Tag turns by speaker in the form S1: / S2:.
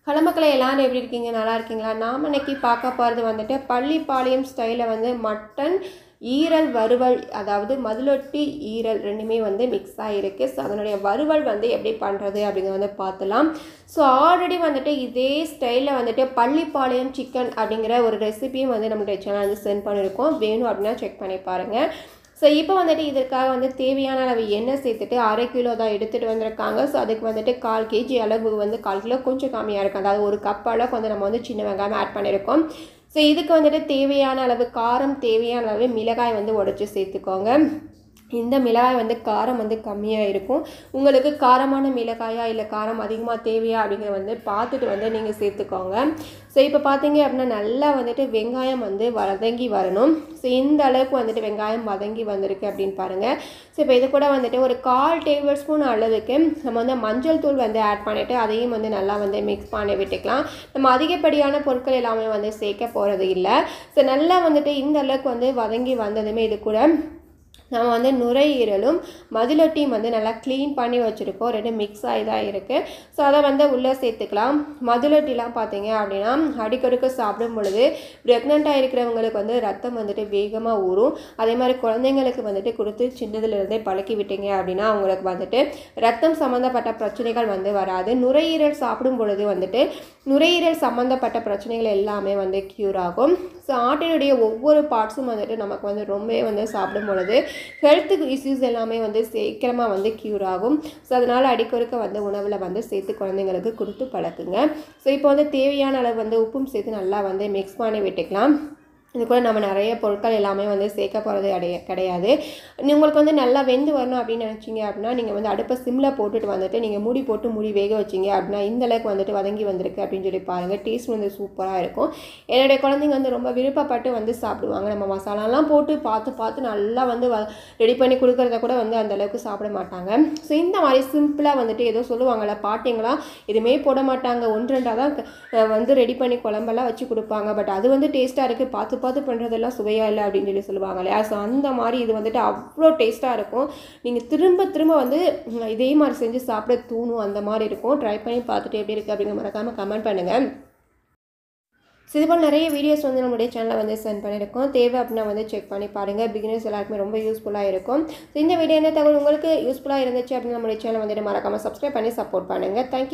S1: Hello மக்களே, எல்லாரும் எப்படி இருக்கீங்க? நல்லா இருக்கீங்களா? நாம் இன்னைக்கு பார்க்க போகிறது வந்துட்டு பள்ளிப்பாளையம் ஸ்டைலில் வந்து மட்டன் ஈரல் வறுவல், அதாவது மதுலொட்டி ஈரல் ரெண்டுமே வந்து மிக்ஸ் ஆகிருக்கு. ஸோ அதனுடைய வறுவல் வந்து எப்படி பண்ணுறது அப்படிங்கிறத வந்து பார்த்துலாம். ஸோ ஆல்ரெடி வந்துட்டு இதே ஸ்டைலில் வந்துட்டு பள்ளிப்பாளையம் சிக்கன் அப்படிங்கிற ஒரு ரெசிபியும் வந்து நம்மளுடைய சேனல் வந்து சென்ட் பண்ணியிருக்கோம். வேணும் அப்படின்னா செக் பண்ணி பாருங்கள். ஸோ இப்போ வந்துட்டு இதற்காக வந்து தேவையான அளவு எண்ணெய் சேர்த்துட்டு 1/2 கிலோ தான் எடுத்துகிட்டு வந்திருக்காங்க. ஸோ அதுக்கு வந்துட்டு 1/4 kg அளவு வந்து 1/4 கிலோ கொஞ்சம் கம்மியாக இருக்கும். அதாவது ஒரு கப் அளவுக்கு வந்து நம்ம வந்து சின்ன வெங்காயம் ஆட் பண்ணியிருக்கோம். ஸோ இதுக்கு வந்துட்டு தேவையான அளவு காரம், தேவையான அளவு மிளகாய் வந்து உடைச்சி சேர்த்துக்கோங்க. இந்த மிளகாய் வந்து காரம் வந்து கம்மியாக இருக்கும். உங்களுக்கு காரமான மிளகாயா இல்லை காரம் அதிகமாக தேவையா அப்படிங்கிறத வந்து பார்த்துட்டு வந்து நீங்கள் சேர்த்துக்கோங்க. ஸோ இப்போ பார்த்தீங்க அப்படின்னா நல்லா வந்துட்டு வெங்காயம் வந்து வதங்கி வரணும். ஸோ இந்த அளவுக்கு வந்துட்டு வெங்காயம் வதங்கி வந்திருக்கு அப்படின்னு பாருங்கள். ஸோ இப்போ இது கூட வந்துட்டு ஒரு 1/4 டேபிள் ஸ்பூன் அளவுக்கு நம்ம வந்து மஞ்சள் தூள் வந்து ஆட் பண்ணிவிட்டு அதையும் வந்து நல்லா வந்து மிக்ஸ் பண்ணி விட்டுக்கலாம். நம்ம அதிகப்படியான பொருட்கள் எல்லாமே வந்து சேர்க்க போகிறது இல்லை. ஸோ நல்லா வந்துட்டு இந்த அளவுக்கு வந்து வதங்கி வந்ததுமே இது கூட நம்ம வந்து நுரையீரலும் மதுலொட்டியும் வந்து நல்லா க்ளீன் பண்ணி வச்சுருக்கோம். ரெண்டு மிக்ஸ் ஆகி தான் இருக்குது. ஸோ அதை வந்து உள்ளே சேர்த்துக்கலாம். மதுலொட்டிலாம் பார்த்தீங்க அப்படின்னா அடிக்கடிக்கு சாப்பிடும் பொழுது ப்ரெக்னெண்ட்டாக இருக்கிறவங்களுக்கு வந்து ரத்தம் வந்துட்டு வேகமாக ஊறும். அதே மாதிரி குழந்தைங்களுக்கு வந்துட்டு கொடுத்து சின்னதுலேருந்தே பழக்கி விட்டீங்க அப்படின்னா அவங்களுக்கு வந்துட்டு ரத்தம் சம்மந்தப்பட்ட பிரச்சனைகள் வந்து வராது. நுரையீரல் சாப்பிடும் பொழுது வந்துட்டு நுரையீரல் சம்மந்தப்பட்ட பிரச்சனைகள் எல்லாமே வந்து க்யூர் ஆகும். ஸோ ஆட்டினுடைய ஒவ்வொரு பார்ட்ஸும் வந்துட்டு நமக்கு வந்து ரொம்பவே வந்து சாப்பிடும் பொழுது ஹெல்த்துக்கு இஷ்யூஸ் எல்லாமே வந்து சீக்கிரமாக வந்து க்யூர் ஆகும். ஸோ அதனால் அடிக்கொருக்க வந்து உணவில் வந்து சேர்த்து குழந்தைங்களுக்கு கொடுத்து பழக்குங்க. ஸோ இப்போ வந்து தேவையான அளவு வந்து உப்பும் சேர்த்து நல்லா வந்து மிக்ஸ் பண்ணி விட்டுக்கலாம். இது கூட நம்ம நிறைய பொருட்கள் எல்லாமே வந்து சேர்க்க போகிறது கிடையாது. உங்களுக்கு வந்து நல்லா வெந்து வரணும் அப்படின்னு நினச்சிங்க அப்படின்னா நீங்கள் வந்து அடுப்பை சிம்மில் போட்டுட்டு வந்துட்டு நீங்கள் மூடி போட்டு மூடி வேக வச்சிங்க அப்படின்னா இந்த அளவுக்கு வந்துட்டு வதங்கி வந்திருக்கு அப்படின்னு சொல்லி பாருங்கள். டேஸ்ட் வந்து சூப்பராக இருக்கும். என்னுடைய குழந்தைங்க வந்து ரொம்ப விருப்பப்பட்டு வந்து சாப்பிடுவாங்க. நம்ம மசாலாலாம் போட்டு பார்த்து நல்லா வந்து ரெடி பண்ணி கொடுக்குறத கூட வந்து அந்தளவுக்கு சாப்பிட மாட்டாங்க. ஸோ இந்த மாதிரி சிம்பிளாக வந்துட்டு ஏதோ சொல்லுவாங்கள்ல பாட்டிங்களாம், எதுவுமே போட மாட்டாங்க, 1-2 தான் வந்து ரெடி பண்ணி குழம்பெல்லாம் வச்சு கொடுப்பாங்க. பட் அது வந்து டேஸ்ட்டாக இருக்குது, பார்த்து பண்ணுறதெல்லாம் சுவையாக இல்லை அப்படின்னு சொல்லி சொல்லுவாங்க இல்லையா? ஸோ அந்த மாதிரி இது வந்துட்டு அவ்வளோ டேஸ்ட்டாக இருக்கும். நீங்கள் திரும்ப வந்து இதே மாதிரி செஞ்சு சாப்பிட தூணும், அந்த மாதிரி இருக்கும். ட்ரை பண்ணி பார்த்துட்டு எப்படி இருக்குது அப்படிங்கிற மறக்காமல் கமெண்ட் பண்ணுங்கள். ஸோ இது போல் நிறைய வீடியோஸ் வந்து நம்மளுடைய சேனலில் வந்து சென்ட் பண்ணியிருக்கோம். தேவை அப்படின்னா வந்து செக் பண்ணி பாருங்கள். பிகினர்ஸ் எல்லாருக்குமே ரொம்ப யூஸ்ஃபுல்லாக இருக்கும். ஸோ இந்த வீடியோ என்ன தகவல் உங்களுக்கு யூஸ்ஃபுல்லாக இருந்துச்சு அப்படின்னு நம்மளுடைய சேனல் வந்துட்டு மறக்காமல் சப்ஸ்கிரைப் பண்ணி சப்போர்ட் பண்ணுங்கள். தேங்க்யூ.